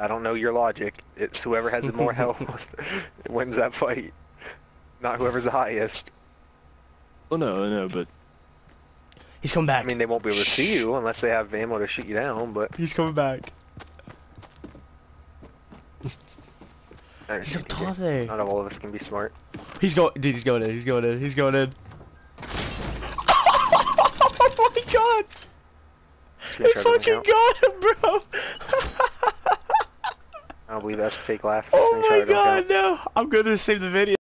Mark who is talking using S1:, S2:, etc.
S1: I don't know your logic. It's whoever has the more health wins that fight, not whoever's the highest.
S2: Oh no, I know, but
S3: He's coming back.
S1: I mean, they won't be able to see you unless they have ammo to shoot you down, but...
S3: He's coming back.
S1: Right,
S3: He's up top there.
S1: Not all of us can be smart.
S3: He's going, dude. He's going in. He's going in. He's going in. Oh my god! They fucking got him, bro.
S1: I don't believe that's a fake laugh.
S3: Oh my
S1: Screenshot, don't
S3: god,
S1: count.
S3: no! I'm gonna save the video.